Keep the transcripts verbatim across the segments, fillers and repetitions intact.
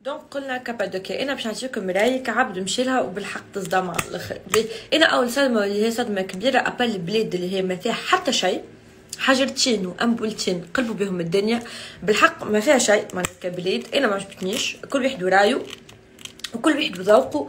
دونك قلنا كابادوكيا. انا باش نعطيكم رايي كعبد مشي لها وبالحق تصدم على الاخر. انا اول صدمه اللي هي صدمه كبيره ابل البلاد اللي هي ما فيها حتى شيء، حجرتين وامبولتين قلبوا بهم الدنيا بالحق ما فيها شيء معناتها كبلاد. انا ما عجبتنيش، كل واحد ورايو وكل واحد وذوقه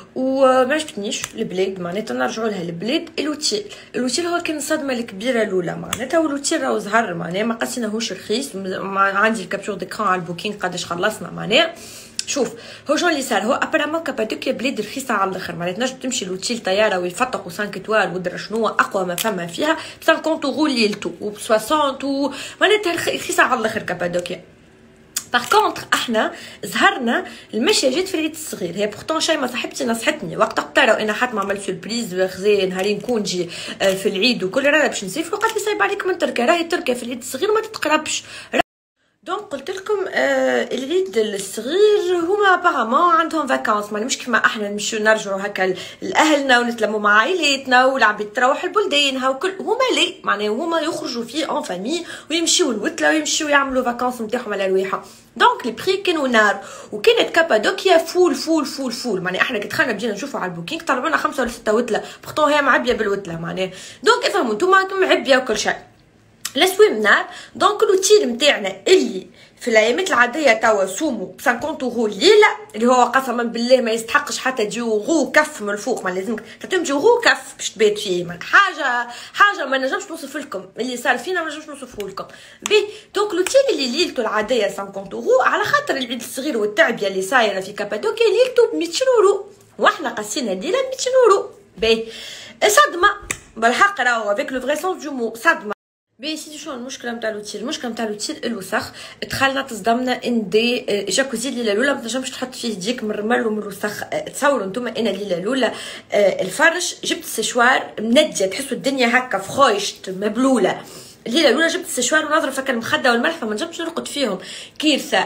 وما عجبتنيش البلاد معناتها. نرجعوا لها البلاد. الوتيل الوتيل هو كان الصدمه الكبيره الاولى معناتها، والوتيل راهو زهر معناها ما قاسيناهوش رخيص. عندي الكابتور ديكران على البوكينغ قداش خلصنا معناها. شوف هو شنو اللي صار، هو ابارامون كابادوكيا بلاد رخيصه على الاخر معناتها. تنجم تمشي لوتيل طياره ويفتقوا خمسة اتوال ودرا شنو اقوى ما فما فيها ب خمسين اورو ليلتو و ب ستين معناتها رخيصه على الاخر كابادوكيا. باغ كونطخ احنا زهرنا المشي جات في العيد الصغير. هي بورتون شي ما صاحبتي نصحتني وقت قتروا انا حتى ما عملت سوربريز خزي نهارين كونجي في العيد وكل رانا باش نسافروا. قالت لي صايب عليك من تركيا، راهي تركيا في العيد الصغير ما تتقربش. دونك قلت لكم آه العيد الصغير هما ابارامون عندهم فاكانس ماني مش كيما احنا نمشيو نرجعوا هكا لاهلنا ونتلموا مع عائلاتنا والعباد تروح لبلدانها وكل. هما لي معناها هما يخرجوا فيه اون فامي ويمشيو الوتله ويمشيو يعملوا فاكانس نتاعهم على الواحه. دونك لي بري كانوا نار وكانت كابادوكيا فول فول فول فول معناها. احنا كي دخلنا بدينا نشوفوا على البوكينغ طلعوا لنا خمسه ولا سته وتله، بورتون هي معبيه بالوتله معناها. دونك افهموا نتوما معبيه وكل شيء لسويم نار. دونك الوتيل نتاعنا اللي في الايامات العاديه توا سومو ب خمسين اورو الليله اللي هو قسما بالله ما يستحقش حتى جيورو كف من الفوق. ما لازمك تعطيهم جيورو كف باش تبات فيه ماك حاجه حاجه ما نجمش نوصف لكم اللي صار فينا، ما نجمش نوصفه لكم بي. دونك الوتيل اللي ليلته العاديه خمسين اورو على خاطر العيد الصغير والتعبيه اللي صايره في كابادوكيا ليلته ب مئتين اورو واحنا قاسينا الليله ب مئتين اورو. بي صدمه بالحق راهو افيك لو فري سونس دو مو صدمه. بي سيدي شنو المشكله نتاع الوتيل؟ المشكله نتاع الوتيل الوسخ. دخلنا تصدمنا ان دي جاكوزي الليله الاولى ما تنجمش تحط فيه يديك من الرمل ومن الوسخ. تصوروا انتم انا الليله الاولى الفرش جبت السشوار منجيه تحسوا الدنيا هكا فخويشت مبلوله. الليله الاولى جبت السشوار ونظرف هكا المخده والملح فما نجمش نرقد فيهم. كارثه.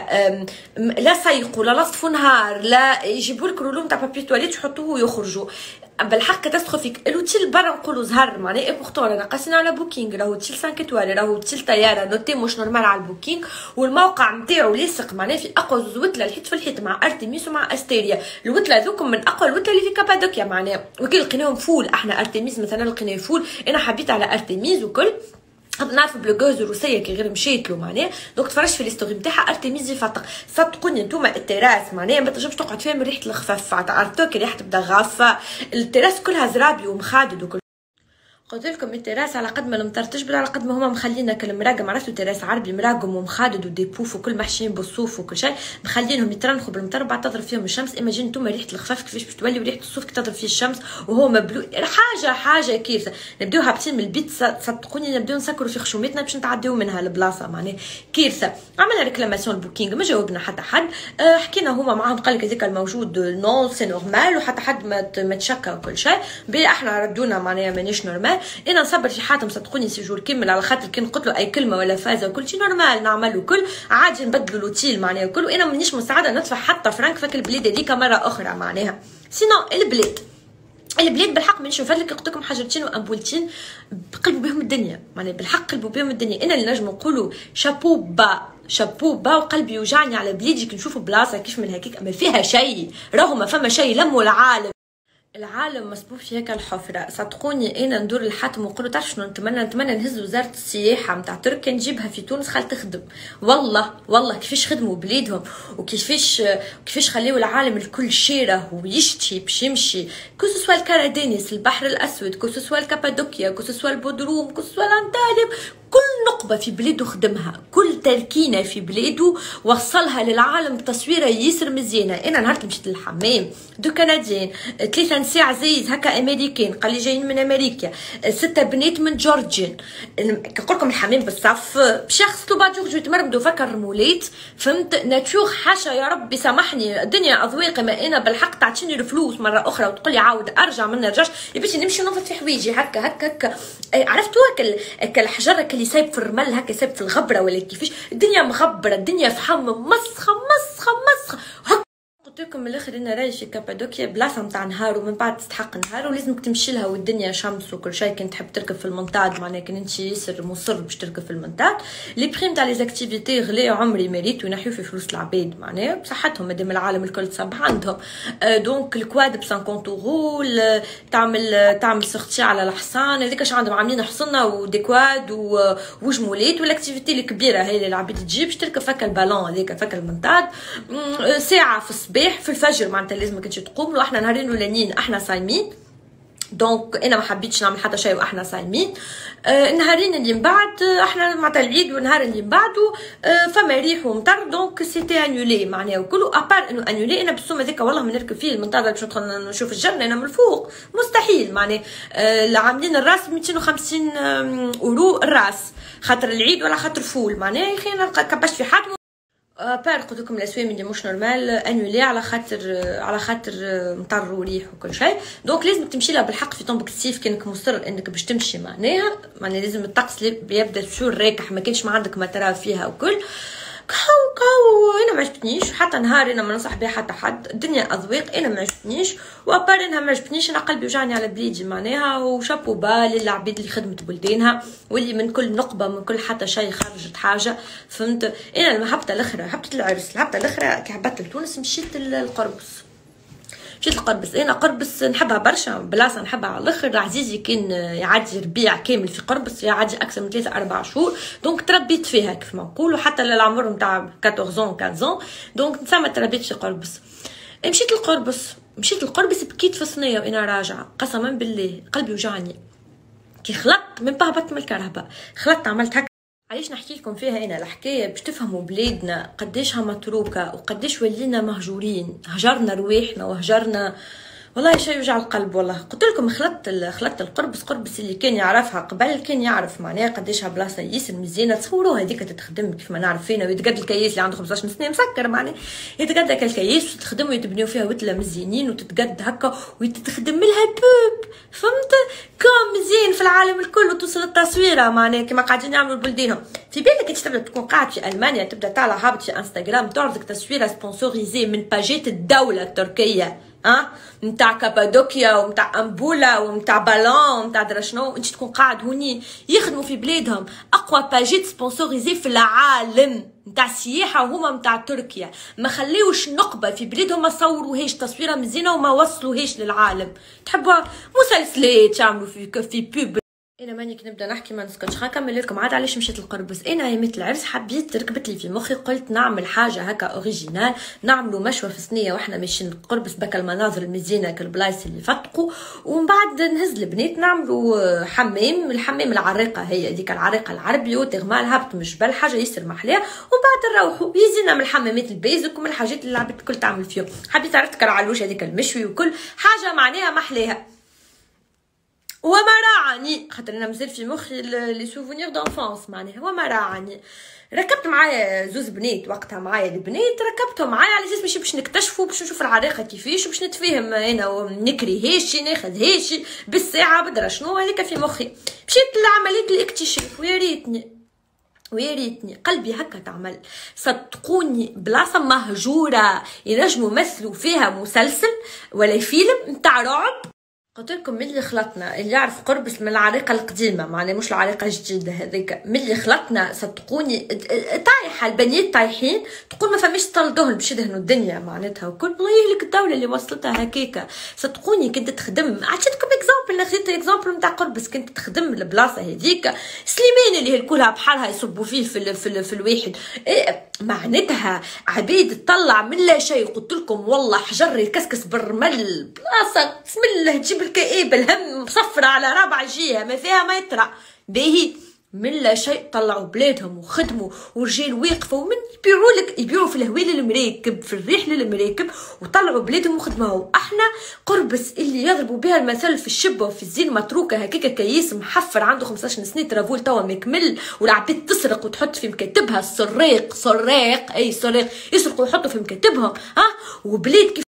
لا صيقوا لا لصفوا نهار لا يجيبوا لك رولوم تاع بابي تواليت يحطوه ويخرجوا. بالحق كاتاستروفيك. الوتيل برا نقولوا زهر معناها اي بورتون رانا قاسينا على بوكينغ راهو تيل خمسة اتوال راهو تيل طياره نوتي مش نورمال على البوكينغ والموقع نتاعو لاصق معناها في اقوى زوز وتله الحيط في الحيط مع ارتميس ومع استيريا. الوتله ذوكم من اقوى الوتله اللي في كابادوكيا معناها وكي لقيناهم فول. احنا ارتميس مثلا لقيناه فول. انا حبيت على ارتميس وكل نعرف بلوغوز روسيه كي غير مشيت له معناها. دونك تفرجت في الستوري نتاعها ارتميس يفتق. صدقوني نتوما التراس معناها ما تنجمش تقعد فيها من ريحه الخفاف. عرفتوا كي ريحه تبدا غافه التراس كلها زرابي ومخادد وكل. قلت لكم التراس على قد ما المطر تجبد على قد ما هما مخلينا كالمراقم. عرفتوا تراس عربي مراقم ومخادد وديبوف وكل محشيين بالصوف وكل شيء مخلينهم يترنخوا بالمطر بعد تضرب فيهم الشمس. ايماجين نتوما ريحه الخفاف كيفاش باش تولي وريحه الصوف كي تضرب فيه الشمس وهو مبلول. حاجه حاجه كارثه. نبداو هابطين من البيت صدقوني نبداو نسكروا في خشومتنا باش نتعداو منها البلاصه معناها كارثه. عملنا ريكلاماسيون البوكينغ ما جاوبنا حتى حد. أه حكينا هما معاهم قال لك هذاك الموجود نو سي نورمال وحتى حد ما ما تشكى وكل شيء. بي احنا ردونا معناها مانيش نورمال. انا نصبر في حاتم صدقوني سيجور كمل على خاطر كي نقول له اي كلمه ولا فازه وكل شيء نورمال نعملوا كل عادي نبدلوا لوتيل معناها وكل. وانا مانيش مساعده ندفع حتى فرانك فك البلاد هذيك مره اخرى معناها. سينو البلاد البلاد بالحق من شوف لك قلت لكم حجرتين وامبولتين قلبوا بهم الدنيا معناها بالحق قلبوا بهم الدنيا. انا اللي نجم نقولوا شابو با شابو با وقلبي يوجعني على بلادي كي نشوف بلاصه كيف من هكاك ما فيها شيء. راهو ما فما شيء لموا العالم. العالم مصبوب في هيك الحفره. صدقوني انا ندور الحاتم ونقول تعرف شنو نتمنى نتمنى نهز وزاره السياحه نتاع تركيا نجيبها في تونس خال تخدم. والله والله كيفاش خدموا بلادهم وكيفاش كيفاش خليوا العالم الكل شيره ويشتي باش يمشي كو سوا الكارادينيس البحر الاسود كو سوا الكابادوكيا كو سوا البودروم كو سوا الانطاليا. كل نقبه في بلاده خدمها. كل تركينه في بلاده وصلها للعالم بتصويره ياسر مزيانه. انا نهار مشيت للحمام دو كنديين ثلاثه نساء عزيز هكا امريكان قال لي جايين من امريكا سته بنات من جورجيا. كنقول لكم الحمام بالصف باش يغسلوا بعد يخرجوا يتمرمدوا فكا الرمولات فهمت ناتور حاشا يا ربي سامحني الدنيا اذواق. ما انا بالحق تعطيني الفلوس مره اخرى وتقول لي عاود ارجع ما نرجعش يبغي نمشي ننفض في حوايجي هكا هكا هكا. عرفتوا هكا الحجر اللي سايب في الرمل هكا سايب في الغبره ولا كيفاش الدنيا مغبره الدنيا فحم مسخه مسخه مسخه. قلت لكم لكم من الاخر انا راي في كابادوكيا بلاصه نتاع نهار ومن بعد تستحق نهار ولازمك تمشي لها والدنيا شمس وكل شيء. كنت تحب تركب في المنطاد معناها كان انت ياسر مصر باش تركب في المنطاد. لي بريم تاع لي زاكتيفيتي غلي عمري مريت وينحيو في فلوس العباد معناها بصحتهم مادام العالم الكل تصبح عندهم. أه دونك الكواد ب خمسين اورو تعمل تعمل سورتي على الحصان هذيك اش عندهم عاملين حصنه وديكواد وجمولات والاكتيفيتي الكبيره هي اللي العباد تجيب باش تركب فك البالون هذيك فك المنطاد ساعه في الصباح في الفجر معناتها لازمك انت تقوم له. احنا نهارين الاولانيين احنا صايمين دونك انا ما حبيتش نعمل حتى شيء واحنا صايمين. آه النهارين اللي من بعد احنا معناتها العيد والنهار اللي من بعده آه فما ريح ومطر دونك سيتي انيولي معناها وكله ابار انه انيولي. انا بالسوم هذاك والله ما نركب فيه المنطاد باش ندخل نشوف الجنه انا من الفوق مستحيل معناها. آه عاملين الراس مئتين وخمسين اورو الراس خاطر العيد ولا خاطر فول معناها يا اخي انا كبشت في حد بار قلت لكم الاسوام اللي مش نورمال انولي على خاطر على خاطر مطر وريح وكل شيء. دونك لازم تمشي لها بالحق في طنبك السيف كانك مصر انك باش تمشي معناها معناها لازم الطقس يبدا شهور راكح ما كانش ما عندك ما ترى فيها وكل كاو كاو. انا ما عجبتنيش حتى نهار انا ما ننصح بها حتى حد الدنيا اذواق انا ما عجبتنيش وابار انها ما عجبتنيش انا قلبي وجعني على بليدي معناها وشابو با للعباد اللي خدمت بلدانها واللي من كل نقبه من كل حتى شيء خرجت حاجه فهمت. انا المحبه الاخرى حبت العرس الحبه الاخرى كي هبطت لتونس مشيت للقربص مشيت لقربص. انا قربص نحبها برشا بلاصه نحبها على الاخر. عزيزي كان يعدي ربيع كامل في قربص يعدي اكثر من ثلاثة أربعة شهور دونك تربيت فيها كيف ما نقولوا حتى للعمر نتاع أربعطاش عام خمسطاش عام دونك نسمى تربيت في قربص. مشيت لقربص مشيت لقربص بكيت في صينيه وانا راجعه قسما بالله قلبي وجعني كي خلطت من بهبط من الكرهبه خلطت عملت هكا. علاش نحكي لكم فيها انا الحكايه باش تفهموا بلادنا قديشها متروكه وقديش ولينا مهجورين هجرنا رواحنا وهجرنا والله شيء يوجع القلب. والله قلت لكم خلطت خلطت القربص قربص اللي كان يعرفها قبل كان يعرف معناها قديشها بلاصه ياسر مزيانه. تصوروها هذيك تتخدم كيف ما نعرف فينا ويتقد الكياس اللي عنده خمسطاش سنه مسكر معناها يتقد هكا الكياس وتخدم ويتبنيو فيها وتله مزيانين وتتقد هكا وتتخدم لها بوب فهمت كوم مزيان في العالم الكل وتوصل التصويره معناها كيما قاعدين يعملوا بلدانهم. في بالك انت تبدا تكون قاعد في المانيا تبدا طالع هابط في انستغرام تعرضك تصويره سبونسوريزي من باجات الدوله التركيه ها نتاع كابادوكيا ونتاع امبولا ونتاع بالون ونتاع درا شنو انت تكون قاعد هوني يخدموا في بلادهم اقوى باجيت سبونسوريزي في العالم نتاع السياحه وهما نتاع تركيا ما خليوش نقبه في بلادهم ما صوروهاش تصويره مزيانه وما وصلوهاش للعالم. تحبوا مسلسلات يعملوا في في بوب. انا ماني كي نبدا نحكي ما نسكتش نكمل لكم عاد علاش مشيت للقربص. انا يمت العرس حبيت ركبت لي في مخي قلت نعمل حاجه هكا اوريجينال نعملوا مشوى في صينيه واحنا ماشيين للقربص بك المناظر المزيانه كالبلايص اللي فتقوا ومن بعد نهز البنات نعملوا حمام الحمام العريقه هي هذيك العريقه العربي وتغمال هبط من الجبل حاجه ياسر محلاه ومن بعد نروحوا يزينا من الحمامات البيزك ومن الحاجات اللي العباد الكل تعمل فيهم. حبيت عرفت كالعلوش هذيك المشوي وكل حاجه معناها محلاها وما راعني خاطر انا مازال في مخي لي سوفونير دونفونس معناها وما راعني. ركبت معايا زوز بنات وقتها معايا البنات ركبتهم معايا على اساس ماشي باش نكتشفوا باش نشوف العريقه كيفاش وباش نتفاهم انا ونكري هاشي ناخذ هاشي بالساعه بدرا شنو هذيك في مخي. مشيت لعمليه الاكتشاف ويا ريتني ويا ريتني قلبي هكا تعمل صدقوني بلاصه مهجوره ينجموا يمثلوا فيها مسلسل ولا فيلم نتاع رعب. قلت لكم ملي خلطنا اللي يعرف قربص من العريقه القديمه معناها مش العريقه الجديده هذيك ملي خلطنا صدقوني طايحه البنيات طايحين تقول ما فماش طل دهن باش يدهنوا الدنيا معناتها وكل الله يهلك الدوله اللي وصلتها هكاكا. صدقوني كنت تخدم عطيتكم اكزامبل خديت اكزامبل نتاع قربص كنت تخدم البلاصه هذيك سليمان اللي الكلها بحالها يصبوا فيه في ال في, ال في الواحد إيه معناتها عبيد تطلع من لا شيء. قلت لكم والله حجر يكسكس بالرمل بلاصه بسم الله تجيب الكئيبه الهم مصفره على رابع جهه ما فيها ما يطرى باهي من لا شيء طلعوا بلادهم وخدموا ورجال واقفوا ومن يبيعوا لك يبيعوا في الهويل المراكب في الريح للمراكب وطلعوا بلادهم وخدموا. احنا قربص اللي يضربوا بها المثل في الشبه وفي الزين متروكه هكاكا كيس محفر عنده خمسطاش سنه ترافول توا مكمل والعباد تسرق وتحط في مكاتبها السراق سراق اي سراق يسرقوا ويحطوا في مكاتبهم ها وبلاد